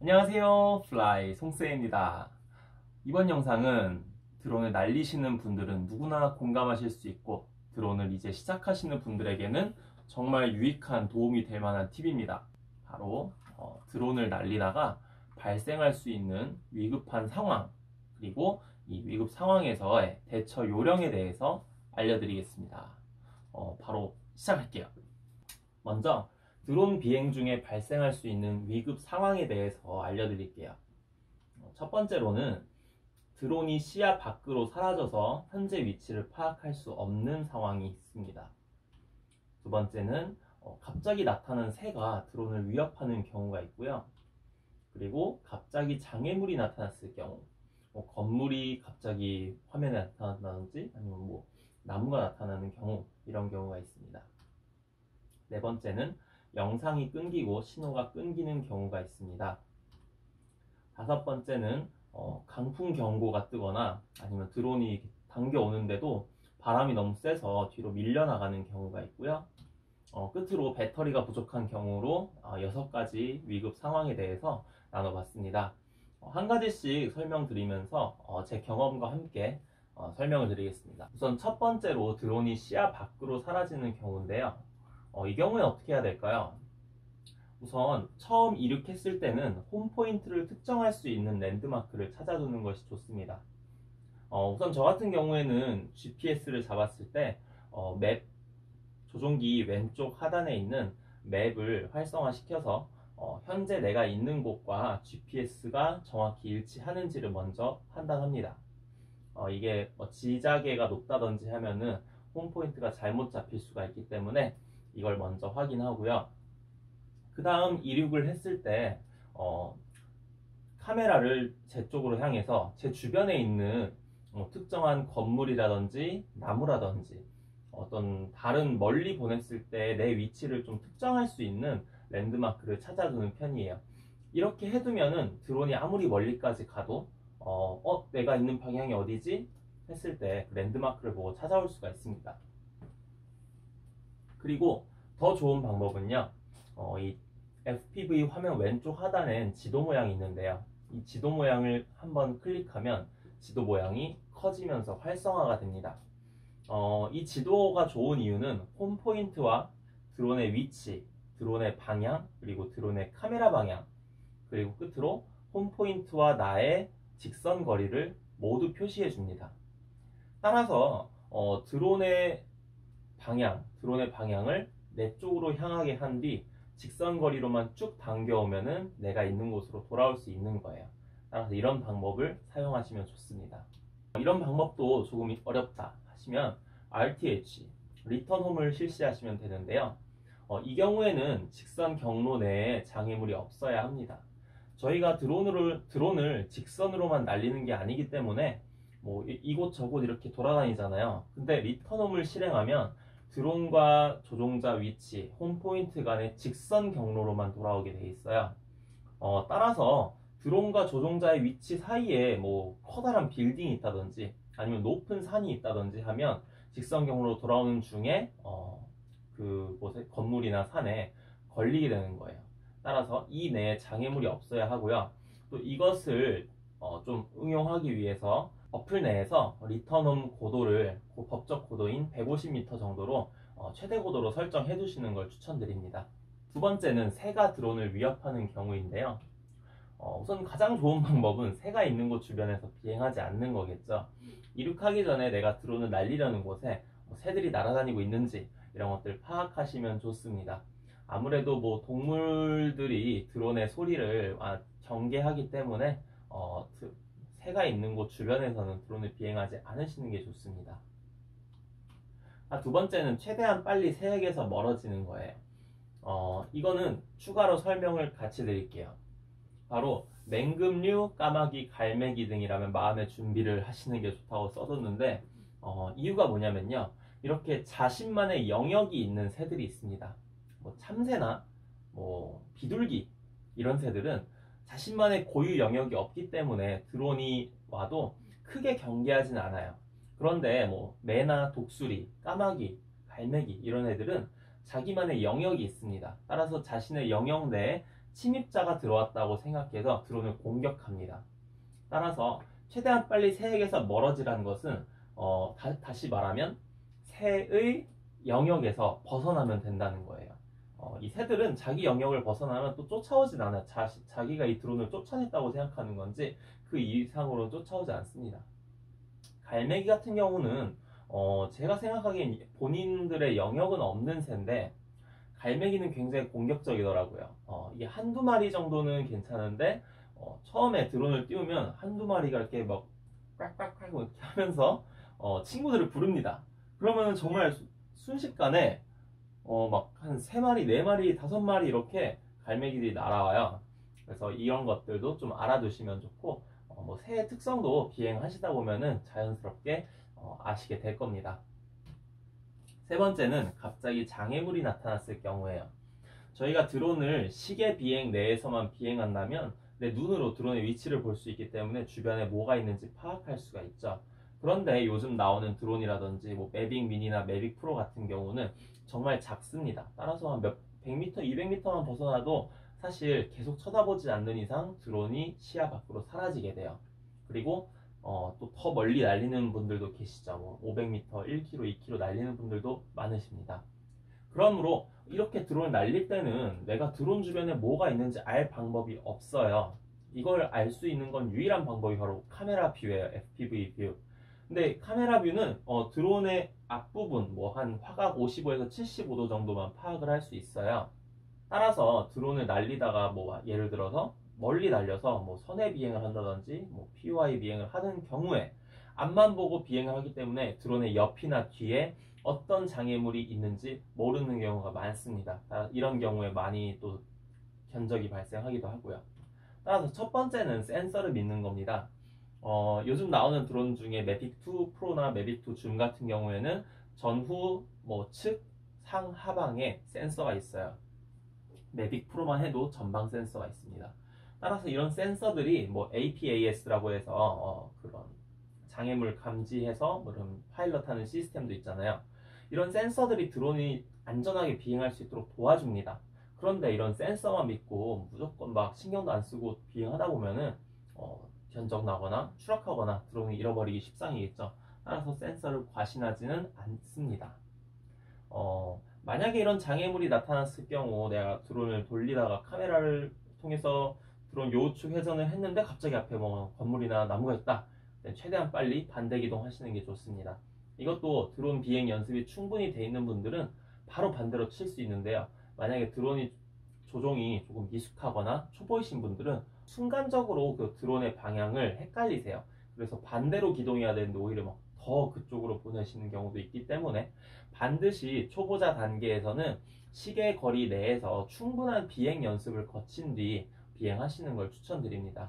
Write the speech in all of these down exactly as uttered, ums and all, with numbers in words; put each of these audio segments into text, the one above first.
안녕하세요, 플라이 송스입니다. 이번 영상은 드론을 날리시는 분들은 누구나 공감하실 수 있고, 드론을 이제 시작하시는 분들에게는 정말 유익한 도움이 될 만한 팁입니다. 바로 어, 드론을 날리다가 발생할 수 있는 위급한 상황, 그리고 이 위급 상황에서의 대처 요령에 대해서 알려드리겠습니다. 어, 바로 시작할게요. 먼저 드론 비행 중에 발생할 수 있는 위급 상황에 대해서 알려드릴게요. 첫 번째로는 드론이 시야 밖으로 사라져서 현재 위치를 파악할 수 없는 상황이 있습니다. 두 번째는 어, 갑자기 나타난 새가 드론을 위협하는 경우가 있고요. 그리고 갑자기 장애물이 나타났을 경우, 뭐 건물이 갑자기 화면에 나타난다든지 아니면 뭐 나무가 나타나는 경우, 이런 경우가 있습니다. 네 번째는 영상이 끊기고 신호가 끊기는 경우가 있습니다. 다섯 번째는 어, 강풍 경고가 뜨거나 아니면 드론이 당겨오는데도 바람이 너무 세서 뒤로 밀려나가는 경우가 있고요. 어, 끝으로 배터리가 부족한 경우로 어, 여섯 가지 위급 상황에 대해서 나눠봤습니다. 어, 한 가지씩 설명드리면서 어, 제 경험과 함께 어, 설명을 드리겠습니다. 우선 첫 번째로 드론이 시야 밖으로 사라지는 경우인데요. 어, 이 경우에 어떻게 해야 될까요? 우선 처음 이륙했을 때는 홈포인트를 특정할 수 있는 랜드마크를 찾아두는 것이 좋습니다. 어, 우선 저 같은 경우에는 지피에스를 잡았을 때 어, 맵 조종기 왼쪽 하단에 있는 맵을 활성화시켜서 어, 현재 내가 있는 곳과 지피에스가 정확히 일치하는지를 먼저 판단합니다. 어, 이게 뭐 지자계가 높다든지 하면은 홈포인트가 잘못 잡힐 수가 있기 때문에 이걸 먼저 확인하고요. 그 다음 이륙을 했을 때 어, 카메라를 제 쪽으로 향해서 제 주변에 있는 어, 특정한 건물이라든지 나무라든지 어떤 다른 멀리 보냈을 때 내 위치를 좀 특정할 수 있는 랜드마크를 찾아두는 편이에요. 이렇게 해두면은 드론이 아무리 멀리까지 가도 어, 어 내가 있는 방향이 어디지? 했을 때 그 랜드마크를 보고 찾아올 수가 있습니다. 그리고 더 좋은 방법은요, 어, 이 에프피브이 화면 왼쪽 하단엔 지도 모양이 있는데요. 이 지도 모양을 한번 클릭하면 지도 모양이 커지면서 활성화가 됩니다. 어, 이 지도가 좋은 이유는 홈포인트와 드론의 위치, 드론의 방향, 그리고 드론의 카메라 방향, 그리고 끝으로 홈포인트와 나의 직선 거리를 모두 표시해 줍니다. 따라서 어, 드론의 방향, 드론의 방향을 내 쪽으로 향하게 한 뒤 직선 거리로만 쭉 당겨오면은 내가 있는 곳으로 돌아올 수 있는 거예요. 따라서 이런 방법을 사용하시면 좋습니다. 이런 방법도 조금 어렵다 하시면 알티에이치, 리턴 홈을 실시하시면 되는데요. 어, 이 경우에는 직선 경로 내에 장애물이 없어야 합니다. 저희가 드론을, 드론을 직선으로만 날리는 게 아니기 때문에 뭐 이곳저곳 이렇게 돌아다니잖아요. 근데 리턴홈을 실행하면 드론과 조종자 위치, 홈포인트 간의 직선 경로로만 돌아오게 돼 있어요. 어, 따라서 드론과 조종자의 위치 사이에 뭐 커다란 빌딩이 있다든지 아니면 높은 산이 있다든지 하면 직선 경로로 돌아오는 중에 어, 그 곳에 건물이나 산에 걸리게 되는 거예요. 따라서 이 내에 장애물이 없어야 하고요. 또 이것을 어, 좀 응용하기 위해서 어플 내에서 리턴홈 고도를 법적 고도인 백오십 미터 정도로 어, 최대 고도로 설정해 두시는 걸 추천드립니다. 두 번째는 새가 드론을 위협하는 경우인데요. 어, 우선 가장 좋은 방법은 새가 있는 곳 주변에서 비행하지 않는 거겠죠. 이륙하기 전에 내가 드론을 날리려는 곳에 뭐 새들이 날아다니고 있는지 이런 것들 파악하시면 좋습니다. 아무래도 뭐 동물들이 드론의 소리를 아, 경계하기 때문에 어, 새가 있는 곳 주변에서는 드론을 비행하지 않으시는 게 좋습니다. 아, 두 번째는 최대한 빨리 새에게서 멀어지는 거예요. 어, 이거는 추가로 설명을 같이 드릴게요. 바로 맹금류, 까마귀, 갈매기 등이라면 마음의 준비를 하시는 게 좋다고 써뒀는데 어, 이유가 뭐냐면요, 이렇게 자신만의 영역이 있는 새들이 있습니다. 뭐 참새나 뭐 비둘기 이런 새들은 자신만의 고유 영역이 없기 때문에 드론이 와도 크게 경계하진 않아요. 그런데 뭐 매나 독수리, 까마귀, 갈매기 이런 애들은 자기만의 영역이 있습니다. 따라서 자신의 영역 내에 침입자가 들어왔다고 생각해서 드론을 공격합니다. 따라서 최대한 빨리 새에게서 멀어지라는 것은 어, 다, 시 말하면 새의 영역에서 벗어나면 된다는 거예요. 어, 이 새들은 자기 영역을 벗어나면 또 쫓아오진 않아요. 자, 자기가 이 드론을 쫓아냈다고 생각하는 건지 그 이상으로는 쫓아오지 않습니다. 갈매기 같은 경우는 어, 제가 생각하기엔 본인들의 영역은 없는 새인데 갈매기는 굉장히 공격적이더라고요. 어, 이게 한두 마리 정도는 괜찮은데 어, 처음에 드론을 띄우면 한두 마리가 이렇게 막 꽉꽉꽉 이렇게 하면서 어, 친구들을 부릅니다. 그러면 정말 수, 순식간에 어, 막 한 세 마리, 네 마리, 다섯 마리 이렇게 갈매기들이 날아와요. 그래서 이런 것들도 좀 알아두시면 좋고 어, 뭐 새의 특성도 비행하시다 보면은 자연스럽게 어, 아시게 될 겁니다. 세 번째는 갑자기 장애물이 나타났을 경우에요. 저희가 드론을 시계 비행 내에서만 비행한다면 내 눈으로 드론의 위치를 볼 수 있기 때문에 주변에 뭐가 있는지 파악할 수가 있죠. 그런데 요즘 나오는 드론이라든지 뭐 매빅 미니나 매빅 프로 같은 경우는 정말 작습니다. 따라서 한 몇 백 미터, 이백 미터만 벗어나도 사실 계속 쳐다보지 않는 이상 드론이 시야 밖으로 사라지게 돼요. 그리고 어, 또 더 멀리 날리는 분들도 계시죠. 뭐 오백 미터, 일 킬로미터, 이 킬로미터 날리는 분들도 많으십니다. 그러므로 이렇게 드론을 날릴 때는 내가 드론 주변에 뭐가 있는지 알 방법이 없어요. 이걸 알 수 있는 건 유일한 방법이 바로 카메라 뷰예요. 에프피브이 뷰. 근데 카메라 뷰는 어, 드론의 앞부분 뭐 한 화각 오십오에서 칠십오 도 정도만 파악을 할 수 있어요. 따라서 드론을 날리다가 뭐 예를 들어서 멀리 날려서 뭐 선해 비행을 한다든지 뭐 피오아이 비행을 하는 경우에 앞만 보고 비행을 하기 때문에 드론의 옆이나 뒤에 어떤 장애물이 있는지 모르는 경우가 많습니다. 이런 경우에 많이 또 견적이 발생하기도 하고요. 따라서 첫 번째는 센서를 믿는 겁니다. 어, 요즘 나오는 드론 중에 매빅 투 프로나 매빅 투 줌 같은 경우에는 전후, 뭐 측, 상, 하방에 센서가 있어요. 매빅 프로만 해도 전방 센서가 있습니다. 따라서 이런 센서들이 뭐 에이피에이에스라고 해서 어, 그런 장애물 감지해서 뭐 이런 파일럿하는 시스템도 있잖아요. 이런 센서들이 드론이 안전하게 비행할 수 있도록 도와줍니다. 그런데 이런 센서만 믿고 무조건 막 신경도 안 쓰고 비행하다 보면은 어, 견적 나거나 추락하거나 드론이 잃어버리기 십상이겠죠. 따라서 센서를 과신하지는 않습니다. 어, 만약에 이런 장애물이 나타났을 경우 내가 드론을 돌리다가 카메라를 통해서 드론 요우측 회전을 했는데 갑자기 앞에 뭐 건물이나 나무가 있다. 최대한 빨리 반대 기동하시는 게 좋습니다. 이것도 드론 비행 연습이 충분히 돼 있는 분들은 바로 반대로 칠 수 있는데요. 만약에 드론이 조종이 조금 미숙하거나 초보이신 분들은 순간적으로 그 드론의 방향을 헷갈리세요. 그래서 반대로 기동해야 되는데 오히려 막 더 그쪽으로 보내시는 경우도 있기 때문에 반드시 초보자 단계에서는 시계 거리 내에서 충분한 비행 연습을 거친 뒤 비행하시는 걸 추천드립니다.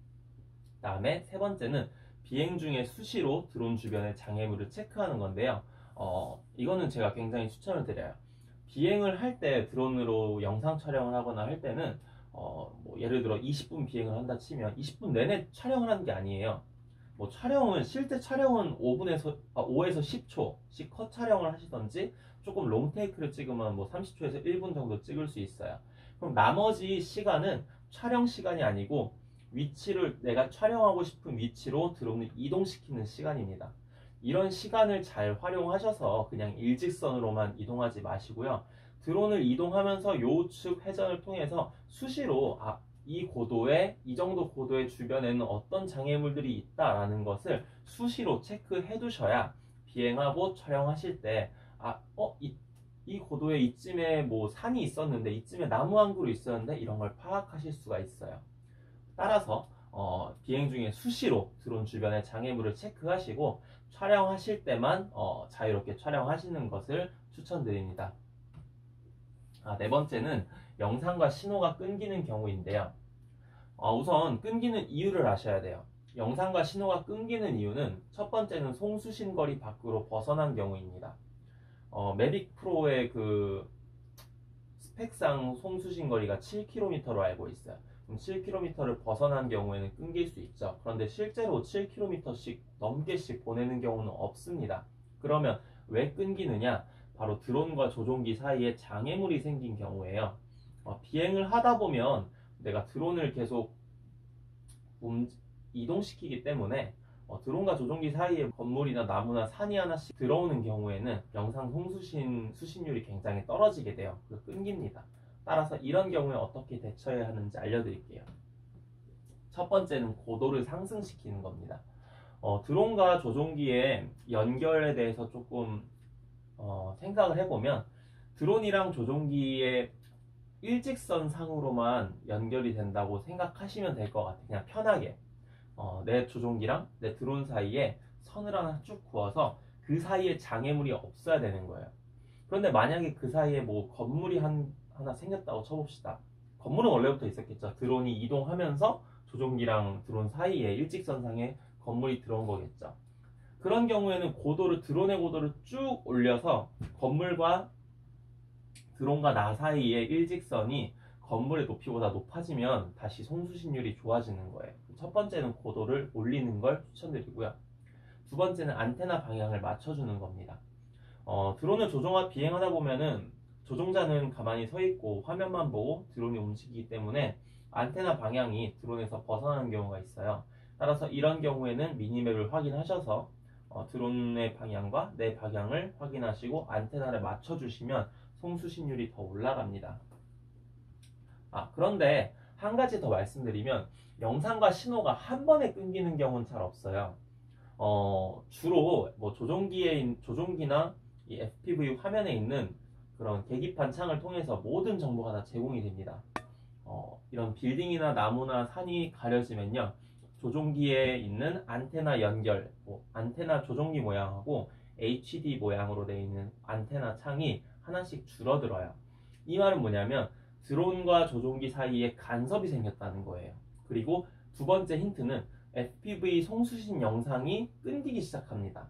다음에 세 번째는 비행 중에 수시로 드론 주변의 장애물을 체크하는 건데요. 어, 이거는 제가 굉장히 추천을 드려요. 비행을 할 때 드론으로 영상 촬영을 하거나 할 때는 어, 뭐 예를 들어 이십 분 비행을 한다 치면 이십 분 내내 촬영을 하는 게 아니에요. 뭐 촬영은 실제 촬영은 오 분에서 아, 오에서 십 초씩 컷 촬영을 하시던지 조금 롱테이크를 찍으면 뭐 삼십 초에서 일 분 정도 찍을 수 있어요. 그럼 나머지 시간은 촬영 시간이 아니고 위치를 내가 촬영하고 싶은 위치로 드론을 이동시키는 시간입니다. 이런 시간을 잘 활용하셔서 그냥 일직선으로만 이동하지 마시고요. 드론을 이동하면서 요우측 회전을 통해서 수시로 아, 이 고도에 이 정도 고도의 주변에는 어떤 장애물들이 있다라는 것을 수시로 체크해 두셔야 비행하고 촬영하실 때 아, 어, 이, 이 고도에 이쯤에 뭐 산이 있었는데 이쯤에 나무 한 그루 있었는데 이런 걸 파악하실 수가 있어요. 따라서 어, 비행 중에 수시로 드론 주변의 장애물을 체크하시고 촬영하실 때만 어, 자유롭게 촬영하시는 것을 추천드립니다. 아, 네 번째는 영상과 신호가 끊기는 경우인데요. 어, 우선 끊기는 이유를 아셔야 돼요. 영상과 신호가 끊기는 이유는 첫 번째는 송수신 거리 밖으로 벗어난 경우입니다. 어, 매빅 프로의 그 스펙상 송수신 거리가 칠 킬로미터로 알고 있어요. 그럼 칠 킬로미터를 벗어난 경우에는 끊길 수 있죠. 그런데 실제로 칠 킬로미터씩 넘게씩 보내는 경우는 없습니다. 그러면 왜 끊기느냐? 바로 드론과 조종기 사이에 장애물이 생긴 경우에요. 어, 비행을 하다 보면 내가 드론을 계속 움, 이동시키기 때문에 어, 드론과 조종기 사이에 건물이나 나무나 산이 하나씩 들어오는 경우에는 영상 송수신 수신율이 굉장히 떨어지게 돼요. 그래서 끊깁니다. 따라서 이런 경우에 어떻게 대처해야 하는지 알려드릴게요. 첫 번째는 고도를 상승시키는 겁니다. 어, 드론과 조종기의 연결에 대해서 조금 어, 생각을 해보면 드론이랑 조종기의 일직선 상으로만 연결이 된다고 생각하시면 될 것 같아요. 그냥 편하게 어, 내 조종기랑 내 드론 사이에 선을 하나 쭉 그어서 그 사이에 장애물이 없어야 되는 거예요. 그런데 만약에 그 사이에 뭐 건물이 한, 하나 생겼다고 쳐봅시다. 건물은 원래부터 있었겠죠. 드론이 이동하면서 조종기랑 드론 사이에 일직선상에 건물이 들어온 거겠죠. 그런 경우에는 고도를 드론의 고도를 쭉 올려서 건물과 드론과 나 사이의 일직선이 건물의 높이보다 높아지면 다시 송수신율이 좋아지는 거예요. 첫 번째는 고도를 올리는 걸 추천드리고요. 두 번째는 안테나 방향을 맞춰주는 겁니다. 어, 드론을 조종하 비행하다 보면은 조종자는 가만히 서 있고 화면만 보고 드론이 움직이기 때문에 안테나 방향이 드론에서 벗어나는 경우가 있어요. 따라서 이런 경우에는 미니맵을 확인하셔서 어, 드론의 방향과 내 방향을 확인하시고 안테나를 맞춰주시면 송수신율이 더 올라갑니다. 아, 그런데 한 가지 더 말씀드리면 영상과 신호가 한 번에 끊기는 경우는 잘 없어요. 어, 주로 뭐 조종기에 조종기나 이 에프피브이 화면에 있는 그런 계기판 창을 통해서 모든 정보가 다 제공이 됩니다. 어, 이런 빌딩이나 나무나 산이 가려지면요, 조종기에 있는 안테나 연결, 뭐 안테나 조종기 모양하고 에이치디 모양으로 되어 있는 안테나 창이 하나씩 줄어들어요. 이 말은 뭐냐면 드론과 조종기 사이에 간섭이 생겼다는 거예요. 그리고 두 번째 힌트는 에프피브이 송수신 영상이 끊기기 시작합니다.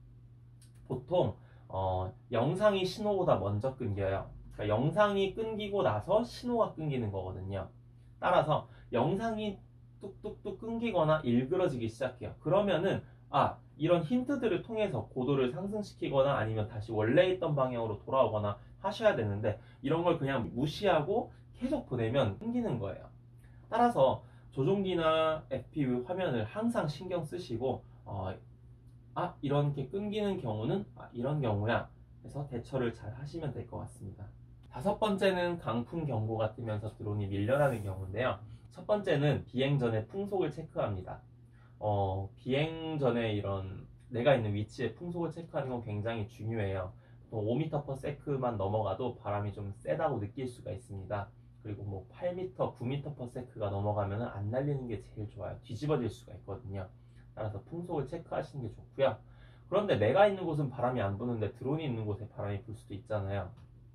보통 어, 영상이 신호보다 먼저 끊겨요. 그러니까 영상이 끊기고 나서 신호가 끊기는 거거든요. 따라서 영상이 뚝뚝뚝 끊기거나 일그러지기 시작해요. 그러면은 아, 이런 힌트들을 통해서 고도를 상승시키거나 아니면 다시 원래 있던 방향으로 돌아오거나 하셔야 되는데 이런 걸 그냥 무시하고 계속 보내면 끊기는 거예요. 따라서 조종기나 에프피브이 화면을 항상 신경 쓰시고 어, 아, 이렇게 끊기는 경우는 아, 이런 경우야 해서 대처를 잘 하시면 될 것 같습니다. 다섯 번째는 강풍 경보가 뜨면서 드론이 밀려나는 경우인데요. 첫 번째는 비행 전에 풍속을 체크합니다. 어, 비행 전에 이런 내가 있는 위치의 풍속을 체크하는 건 굉장히 중요해요. 오 미터 퍼 세컨드만 넘어가도 바람이 좀 세다고 느낄 수가 있습니다. 그리고 뭐 팔 미터, 구 미터 퍼 세컨드가 넘어가면 안 날리는 게 제일 좋아요. 뒤집어질 수가 있거든요. 따라서 풍속을 체크하시는 게 좋고요. 그런데 내가 있는 곳은 바람이 안 부는데 드론이 있는 곳에 바람이 불 수도 있잖아요.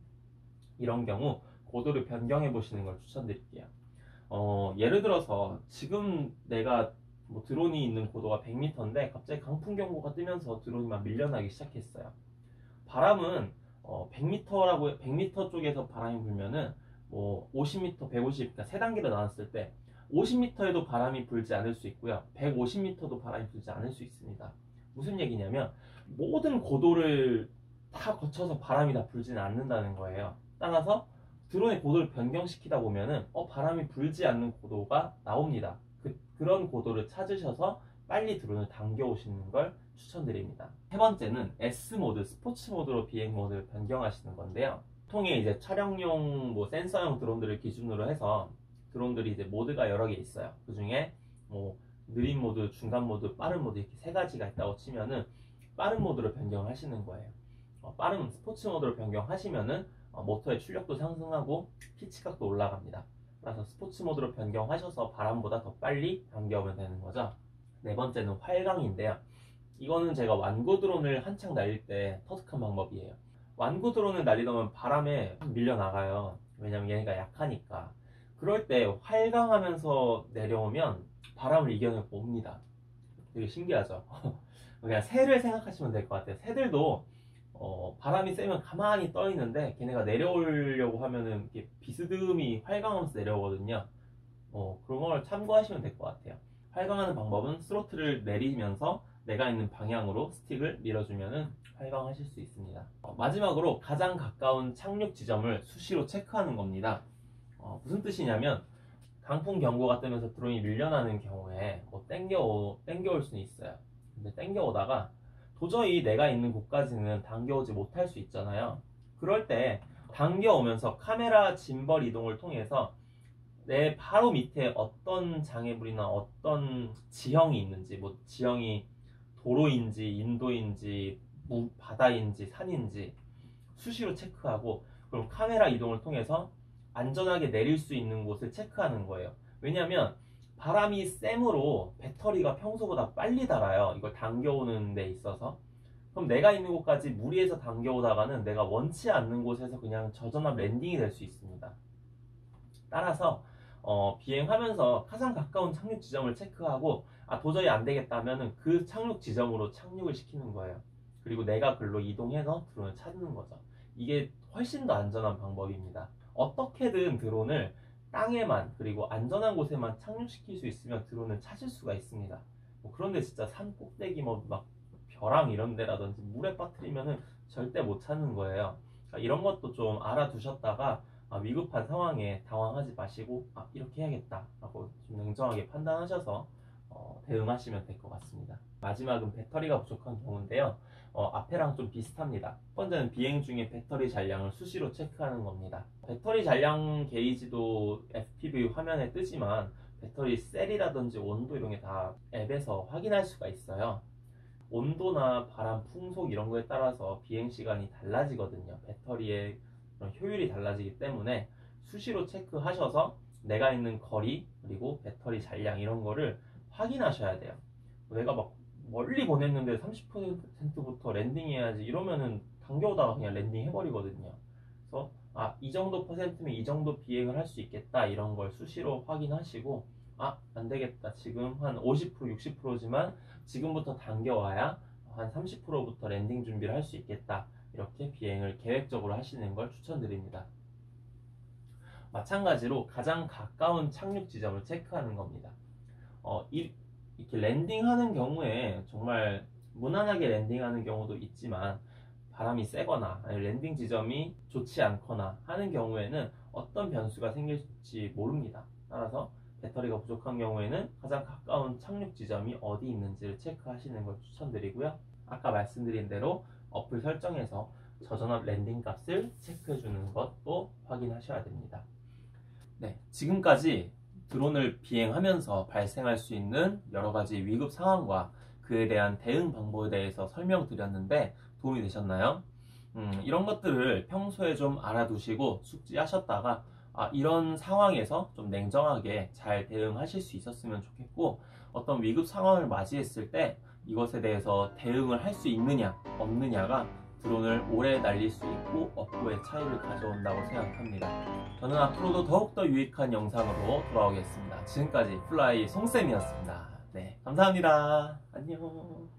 이런 경우 고도를 변경해 보시는 걸 추천드릴게요. 어, 예를 들어서 지금 내가 뭐 드론이 있는 고도가 백 미터인데 갑자기 강풍 경보가 뜨면서 드론이 막 밀려나기 시작했어요. 바람은 어, 백 미터라고 백 미터 쪽에서 바람이 불면은 뭐 오십 미터, 백오십, 그러니까 세 단계로 나눴을 때 오십 미터에도 바람이 불지 않을 수 있고요. 백오십 미터도 바람이 불지 않을 수 있습니다. 무슨 얘기냐면 모든 고도를 다 거쳐서 바람이 다 불지는 않는다는 거예요. 따라서 드론의 고도를 변경시키다 보면은 어, 바람이 불지 않는 고도가 나옵니다. 그, 그런 고도를 찾으셔서 빨리 드론을 당겨 오시는 걸 추천드립니다. 세 번째는 S 모드, 스포츠 모드로 비행 모드를 변경하시는 건데요. 보통에 이제 촬영용 뭐 센서용 드론들을 기준으로 해서 드론들이 이제 모드가 여러 개 있어요. 그 중에 뭐 느린 모드, 중간 모드, 빠른 모드 이렇게 세 가지가 있다고 치면은 빠른 모드로 변경하시는 거예요. 어, 빠른 스포츠 모드로 변경하시면은 어, 모터의 출력도 상승하고 피치각도 올라갑니다. 그래서 스포츠 모드로 변경하셔서 바람보다 더 빨리 당겨오면 되는 거죠. 네 번째는 활강인데요. 이거는 제가 완구 드론을 한창 날릴 때 터득한 방법이에요. 완구 드론을 날리다 보면 바람에 밀려 나가요. 왜냐면 얘네가 약하니까. 그럴 때 활강하면서 내려오면 바람을 이겨내고 옵니다. 되게 신기하죠. 그냥 새를 생각하시면 될 것 같아요. 새들도 어, 바람이 세면 가만히 떠 있는데 걔네가 내려오려고 하면은 이렇게 비스듬히 활강하면서 내려오거든요. 어, 그런 걸 참고하시면 될 것 같아요. 활강하는 방법은 스로틀을 내리면서 내가 있는 방향으로 스틱을 밀어주면은 활강하실 수 있습니다. 어, 마지막으로 가장 가까운 착륙 지점을 수시로 체크하는 겁니다. 어, 무슨 뜻이냐면 강풍 경보가 뜨면서 드론이 밀려나는 경우에 뭐 땡겨 땡겨올 수는 있어요. 근데 땡겨오다가 도저히 내가 있는 곳까지는 당겨오지 못할 수 있잖아요. 그럴 때 당겨오면서 카메라 짐벌 이동을 통해서 내 바로 밑에 어떤 장애물이나 어떤 지형이 있는지, 뭐 지형이 도로인지 인도인지 무, 바다인지 산인지 수시로 체크하고, 그럼 카메라 이동을 통해서 안전하게 내릴 수 있는 곳을 체크하는 거예요. 왜냐하면 바람이 셈으로 배터리가 평소보다 빨리 닳아요. 이걸 당겨오는 데 있어서. 그럼 내가 있는 곳까지 무리해서 당겨오다가는 내가 원치 않는 곳에서 그냥 저전압 랜딩이 될 수 있습니다. 따라서 어, 비행하면서 가장 가까운 착륙 지점을 체크하고, 아 도저히 안 되겠다면은 그 착륙 지점으로 착륙을 시키는 거예요. 그리고 내가 글로 이동해서 드론을 찾는 거죠. 이게 훨씬 더 안전한 방법입니다. 어떻게든 드론을 땅에만, 그리고 안전한 곳에만 착륙시킬 수 있으면 드론을 찾을 수가 있습니다. 뭐 그런데 진짜 산 꼭대기 뭐 막 벼랑 이런 데라든지 물에 빠뜨리면은 절대 못 찾는 거예요. 그러니까 이런 것도 좀 알아두셨다가 아, 위급한 상황에 당황하지 마시고 아, 이렇게 해야겠다 라고 좀 냉정하게 판단하셔서 어, 대응하시면 될 것 같습니다. 마지막은 배터리가 부족한 경우인데요. 어, 앞에랑 좀 비슷합니다. 첫 번째는 비행 중에 배터리 잔량을 수시로 체크하는 겁니다. 배터리 잔량 게이지도 에프피브이 화면에 뜨지만 배터리 셀이라든지 온도 이런 게 다 앱에서 확인할 수가 있어요. 온도나 바람, 풍속 이런 거에 따라서 비행 시간이 달라지거든요. 배터리의 그런 효율이 달라지기 때문에 수시로 체크하셔서 내가 있는 거리 그리고 배터리 잔량 이런 거를 확인하셔야 돼요. 내가 막 멀리 보냈는데 삼십 퍼센트부터 랜딩해야지 이러면은 당겨오다가 그냥 랜딩 해버리거든요. 그래서 아, 이 정도 퍼센트면 이 정도 비행을 할 수 있겠다 이런 걸 수시로 확인하시고, 아, 안 되겠다. 지금 한 오십 퍼센트, 육십 퍼센트지만 지금부터 당겨와야 한 삼십 퍼센트부터 랜딩 준비를 할 수 있겠다. 이렇게 비행을 계획적으로 하시는 걸 추천드립니다. 마찬가지로 가장 가까운 착륙 지점을 체크하는 겁니다. 어, 이, 이렇게 랜딩하는 경우에 정말 무난하게 랜딩하는 경우도 있지만 바람이 세거나 아니면 랜딩 지점이 좋지 않거나 하는 경우에는 어떤 변수가 생길지 모릅니다. 따라서 배터리가 부족한 경우에는 가장 가까운 착륙 지점이 어디 있는지를 체크하시는 걸 추천드리고요. 아까 말씀드린 대로 어플 설정에서 저전압 랜딩 값을 체크해주는 것도 확인하셔야 됩니다. 네, 지금까지 드론을 비행하면서 발생할 수 있는 여러 가지 위급 상황과 그에 대한 대응 방법에 대해서 설명드렸는데 도움이 되셨나요? 음, 이런 것들을 평소에 좀 알아두시고 숙지하셨다가 아, 이런 상황에서 좀 냉정하게 잘 대응하실 수 있었으면 좋겠고, 어떤 위급 상황을 맞이했을 때 이것에 대해서 대응을 할 수 있느냐 없느냐가 드론을 오래 날릴 수 있고 없고의 차이를 가져온다고 생각합니다. 저는 앞으로도 더욱더 유익한 영상으로 돌아오겠습니다. 지금까지 플라이 송쌤이었습니다. 네, 감사합니다. 안녕.